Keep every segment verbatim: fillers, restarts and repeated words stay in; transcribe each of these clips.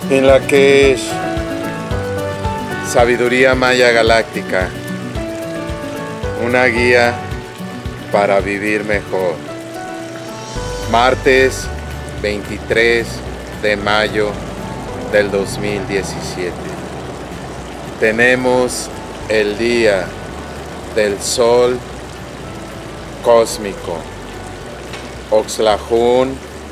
en la que es Sabiduría Maya Galáctica, una guía para vivir mejor. Martes veintitrés de mayo del dos mil diecisiete. Tenemos el día del sol cósmico, Oxlahun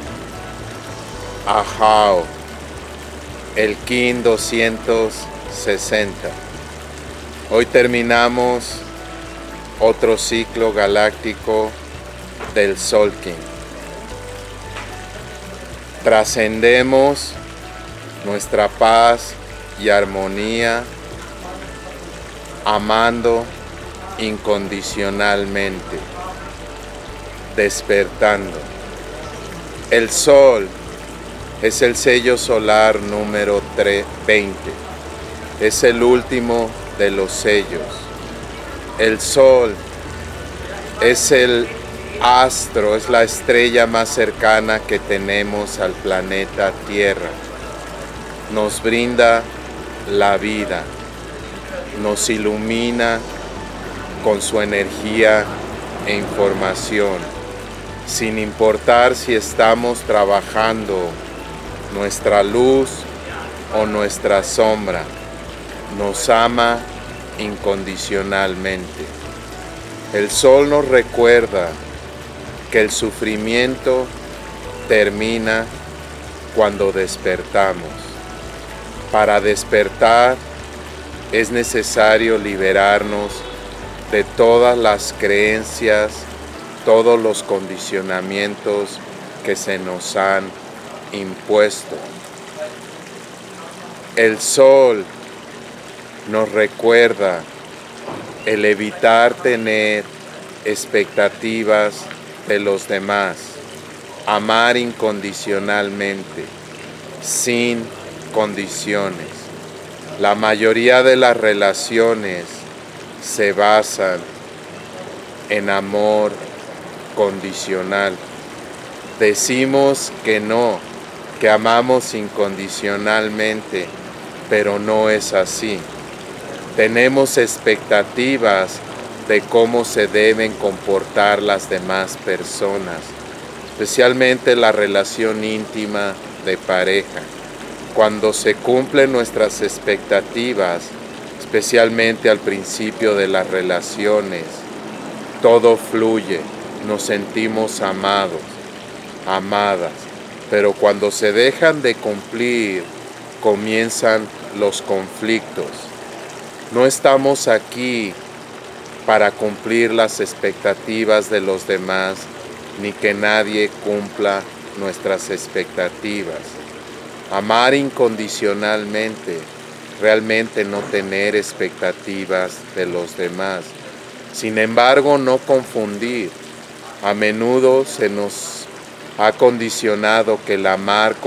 Ahau, el Kin doscientos sesenta. Hoy terminamos otro ciclo galáctico del Sol Kin. Trascendemos nuestra paz y armonía amando incondicionalmente, despertando. El Sol es el sello solar número veinte, es el último de los sellos. El Sol es el astro, es la estrella más cercana que tenemos al planeta Tierra. Nos brinda la vida, nos ilumina con su energía e información, sin importar si estamos trabajando nuestra luz o nuestra sombra. Nos ama incondicionalmente. El sol nos recuerda que el sufrimiento termina cuando despertamos. Para despertar es necesario liberarnos de todas las creencias, todos los condicionamientos que se nos han impuesto. El sol nos recuerda el evitar tener expectativas de los demás, amar incondicionalmente, sin condiciones. La mayoría de las relaciones se basan en amor condicional. Decimos que no, que amamos incondicionalmente, pero no es así. Tenemos expectativas de cómo se deben comportar las demás personas, especialmente la relación íntima de pareja. Cuando se cumplen nuestras expectativas, especialmente al principio de las relaciones, todo fluye, nos sentimos amados, amadas, pero cuando se dejan de cumplir, comienzan los conflictos. No estamos aquí para cumplir las expectativas de los demás, ni que nadie cumpla nuestras expectativas. Amar incondicionalmente, realmente no tener expectativas de los demás. Sin embargo, no confundir. A menudo se nos ha condicionado que el amar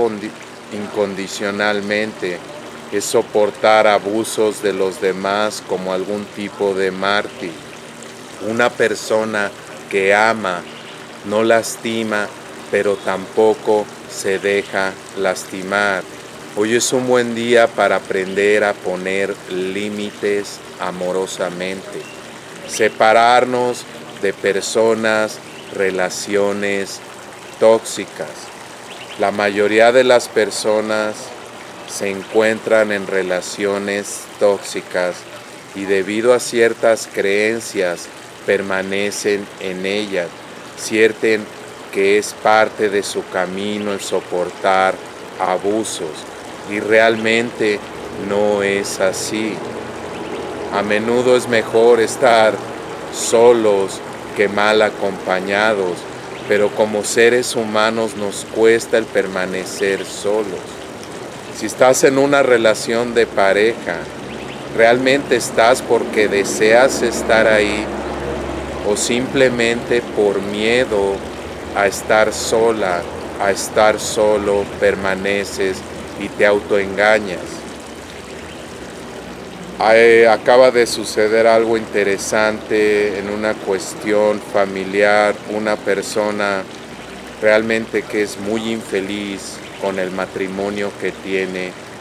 incondicionalmente es soportar abusos de los demás como algún tipo de mártir. Una persona que ama no lastima, pero tampoco se deja lastimar. Hoy es un buen día para aprender a poner límites amorosamente, separarnos de personas, relaciones tóxicas. La mayoría de las personas se encuentran en relaciones tóxicas y debido a ciertas creencias permanecen en ellas, sienten que es parte de su camino el soportar abusos y realmente no es así. A menudo es mejor estar solos que mal acompañados, pero como seres humanos nos cuesta el permanecer solos. Si estás en una relación de pareja, ¿realmente estás porque deseas estar ahí o simplemente por miedo a estar sola, a estar solo, permaneces y te autoengañas? Eh, acaba de suceder algo interesante en una cuestión familiar, una persona realmente que es muy infeliz con el matrimonio que tiene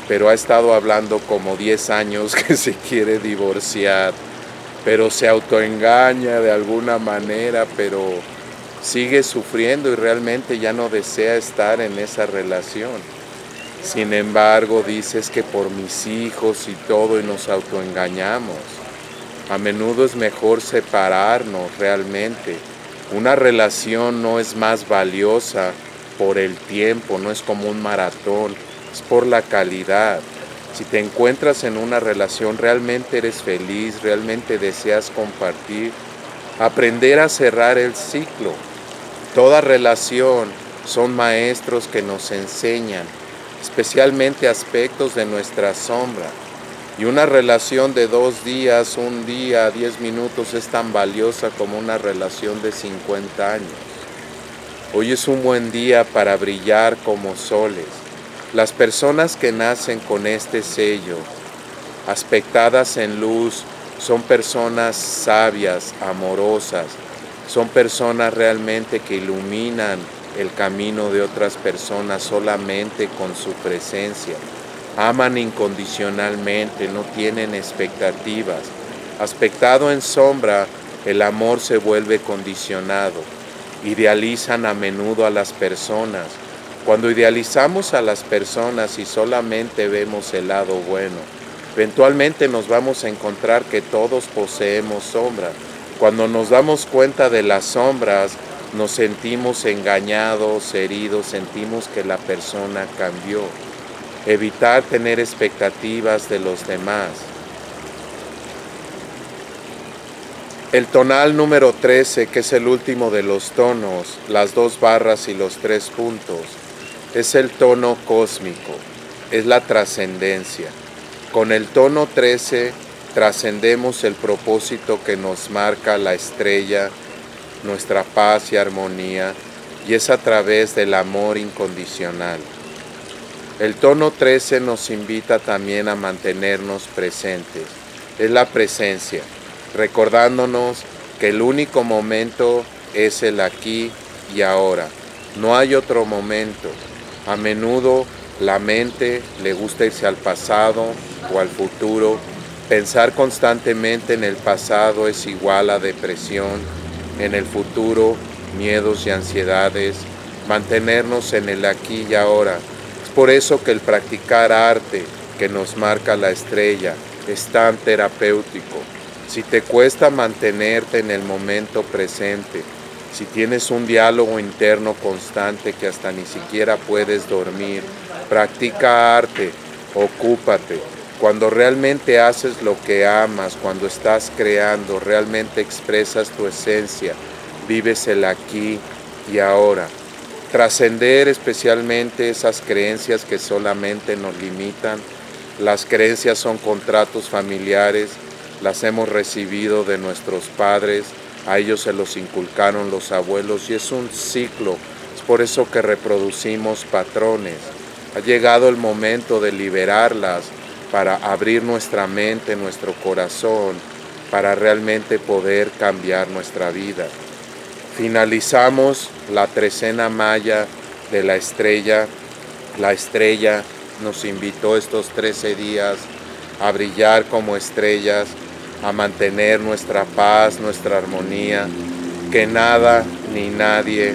pero ha estado hablando como diez años que se quiere divorciar, pero se autoengaña de alguna manera, pero sigue sufriendo y realmente ya no desea estar en esa relación. Sin embargo, dices que por mis hijos y todo, y nos autoengañamos. A menudo es mejor separarnos realmente. Una relación no es más valiosa por el tiempo, no es como un maratón, es por la calidad. Si te encuentras en una relación, realmente eres feliz, realmente deseas compartir, aprender a cerrar el ciclo. Toda relación son maestros que nos enseñan, especialmente aspectos de nuestra sombra. Y una relación de dos días, un día, diez minutos es tan valiosa como una relación de cincuenta años. Hoy es un buen día para brillar como soles. Las personas que nacen con este sello, aspectadas en luz, son personas sabias, amorosas, son personas realmente que iluminan el camino de otras personas solamente con su presencia. Aman incondicionalmente, no tienen expectativas. Aspectado en sombra, el amor se vuelve condicionado. Idealizan a menudo a las personas. Cuando idealizamos a las personas y solamente vemos el lado bueno, eventualmente nos vamos a encontrar que todos poseemos sombra. Cuando nos damos cuenta de las sombras, nos sentimos engañados, heridos, sentimos que la persona cambió. Evitar tener expectativas de los demás. El tonal número trece, que es el último de los tonos, las dos barras y los tres puntos, es el tono cósmico, es la trascendencia. Con el tono trece trascendemos el propósito que nos marca la estrella, nuestra paz y armonía, y es a través del amor incondicional. El tono trece nos invita también a mantenernos presentes. Es la presencia, recordándonos que el único momento es el aquí y ahora. No hay otro momento. A menudo la mente le gusta irse al pasado o al futuro. Pensar constantemente en el pasado es igual a depresión. En el futuro, miedos y ansiedades. Mantenernos en el aquí y ahora. Por eso que el practicar arte que nos marca la estrella es tan terapéutico. Si te cuesta mantenerte en el momento presente, si tienes un diálogo interno constante que hasta ni siquiera puedes dormir, practica arte, ocúpate. Cuando realmente haces lo que amas, cuando estás creando, realmente expresas tu esencia, vives el aquí y ahora. Trascender especialmente esas creencias que solamente nos limitan. Las creencias son contratos familiares, las hemos recibido de nuestros padres, a ellos se los inculcaron los abuelos y es un ciclo. Es por eso que reproducimos patrones. Ha llegado el momento de liberarlas para abrir nuestra mente, nuestro corazón, para realmente poder cambiar nuestra vida. Finalizamos la trecena maya de la estrella. La estrella nos invitó estos trece días a brillar como estrellas, a mantener nuestra paz, nuestra armonía, que nada ni nadie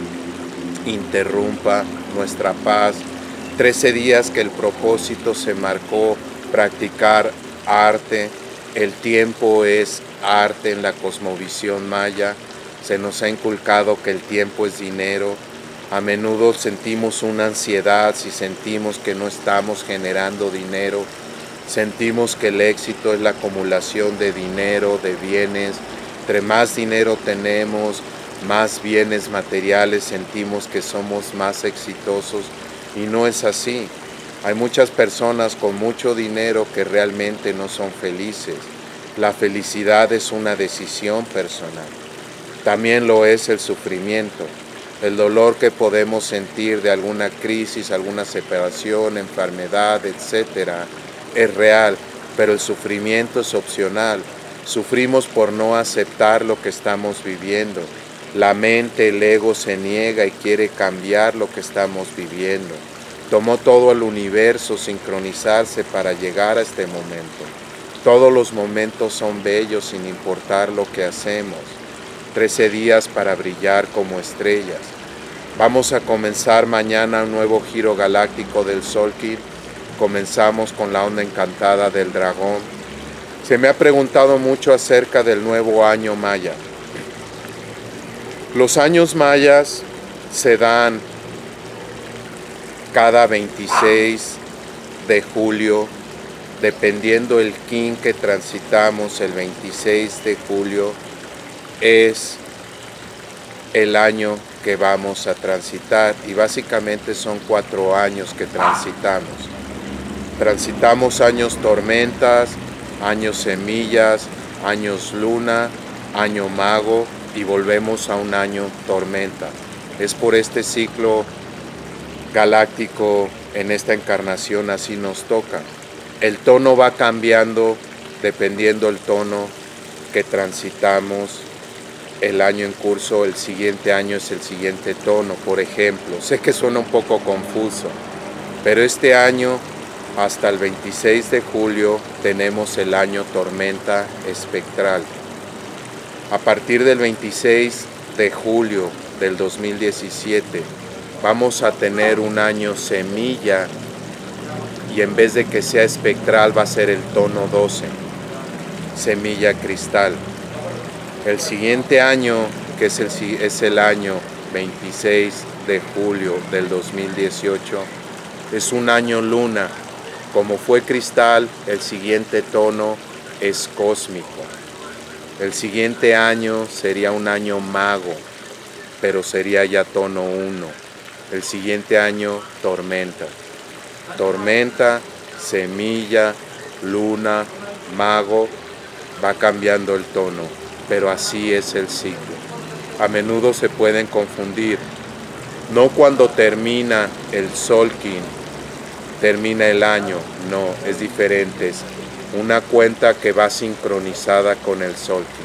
interrumpa nuestra paz. trece días que el propósito se marcó practicar arte. El tiempo es arte en la cosmovisión maya. Se nos ha inculcado que el tiempo es dinero. A menudo sentimos una ansiedad si sentimos que no estamos generando dinero. Sentimos que el éxito es la acumulación de dinero, de bienes. Entre más dinero tenemos, más bienes materiales, sentimos que somos más exitosos. Y no es así. Hay muchas personas con mucho dinero que realmente no son felices. La felicidad es una decisión personal. También lo es el sufrimiento, el dolor que podemos sentir de alguna crisis, alguna separación, enfermedad, etcétera, es real, pero el sufrimiento es opcional. Sufrimos por no aceptar lo que estamos viviendo. La mente, el ego se niega y quiere cambiar lo que estamos viviendo. tomó todo el universo sincronizarse para llegar a este momento. Todos los momentos son bellos sin importar lo que hacemos. Trece días para brillar como estrellas. Vamos a comenzar mañana un nuevo giro galáctico del Solkin. Comenzamos con la onda encantada del dragón. Se me ha preguntado mucho acerca del nuevo año maya. Los años mayas se dan cada veintiséis de julio, dependiendo el kin que transitamos. El veintiséis de julio es el año que vamos a transitar y básicamente son cuatro años que transitamos. Transitamos años tormentas, años semillas, años luna, año mago y volvemos a un año tormenta. Es por este ciclo galáctico en esta encarnación así nos toca. El tono va cambiando dependiendo el tono que transitamos el año en curso. El siguiente año es el siguiente tono, por ejemplo. Sé que suena un poco confuso, pero este año hasta el veintiséis de julio tenemos el año tormenta espectral. A partir del veintiséis de julio del dos mil diecisiete vamos a tener un año semilla y en vez de que sea espectral va a ser el tono doce, semilla cristal. El siguiente año, que es el, es el año veintiséis de julio del dos mil dieciocho, es un año luna. Como fue cristal, el siguiente tono es cósmico. El siguiente año sería un año mago, pero sería ya tono uno. El siguiente año tormenta. Tormenta, semilla, luna, mago, va cambiando el tono, pero así es el ciclo. A menudo se pueden confundir. No cuando termina el Solkin, termina el año, no, es diferente. Es una cuenta que va sincronizada con el Solkin.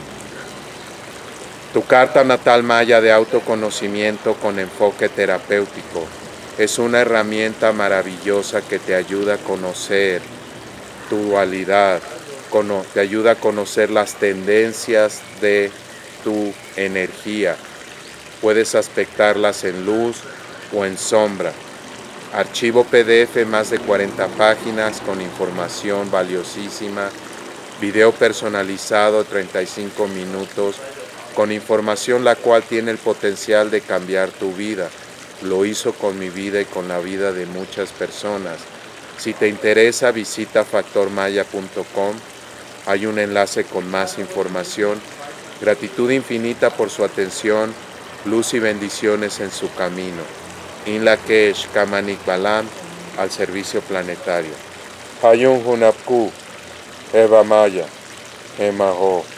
Tu carta natal maya de autoconocimiento con enfoque terapéutico es una herramienta maravillosa que te ayuda a conocer tu dualidad, te ayuda a conocer las tendencias de tu energía. Puedes aspectarlas en luz o en sombra. Archivo P D F, más de cuarenta páginas con información valiosísima. Video personalizado, treinta y cinco minutos, con información la cual tiene el potencial de cambiar tu vida. Lo hizo con mi vida y con la vida de muchas personas. Si te interesa, visita factor maya punto com. Hay un enlace con más información. Gratitud infinita por su atención. Luz y bendiciones en su camino. In Lakesh Kamanik Balam, al servicio planetario. Hayun Hunapku, Eva Maya, Emaho.